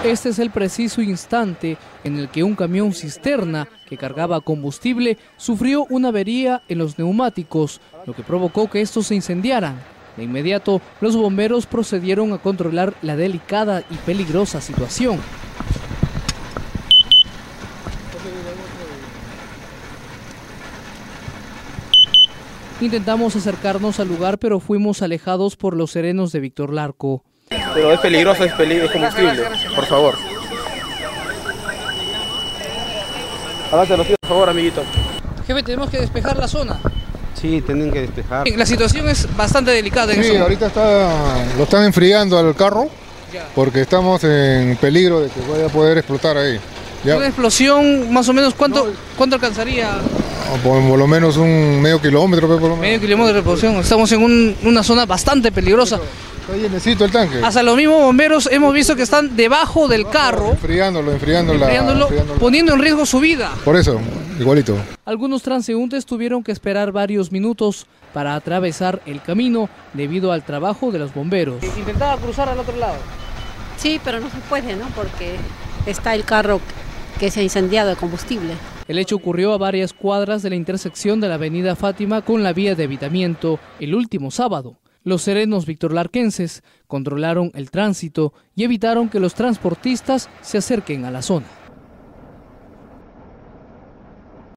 Este es el preciso instante en el que un camión cisterna que cargaba combustible sufrió una avería en los neumáticos, lo que provocó que estos se incendiaran. De inmediato, los bomberos procedieron a controlar la delicada y peligrosa situación. Intentamos acercarnos al lugar, pero fuimos alejados por los serenos de Víctor Larco. Pero es peligroso, es combustible, por favor. Hágase los pies, por favor, amiguito. Jefe, tenemos que despejar la zona. Sí, tienen que despejar. La situación es bastante delicada. Sí, ahorita lo están enfriando al carro porque estamos en peligro de que vaya a poder explotar ahí. Ya. Una explosión, más o menos, ¿cuánto alcanzaría? Por lo menos un medio kilómetro. Por lo menos. Medio kilómetro de explosión. Estamos en una zona bastante peligrosa. Está llenecito el tanque. Hasta los mismos bomberos hemos visto que están debajo del carro. Enfriándolo, poniendo en riesgo su vida. Por eso, igualito. Algunos transeúntes tuvieron que esperar varios minutos para atravesar el camino debido al trabajo de los bomberos. Intentaba cruzar al otro lado. Sí, pero no se puede, ¿no? Porque está el carro que se ha incendiado de combustible. El hecho ocurrió a varias cuadras de la intersección de la avenida Fátima con la vía de evitamiento el último sábado. Los serenos victorlarquenses controlaron el tránsito y evitaron que los transportistas se acerquen a la zona.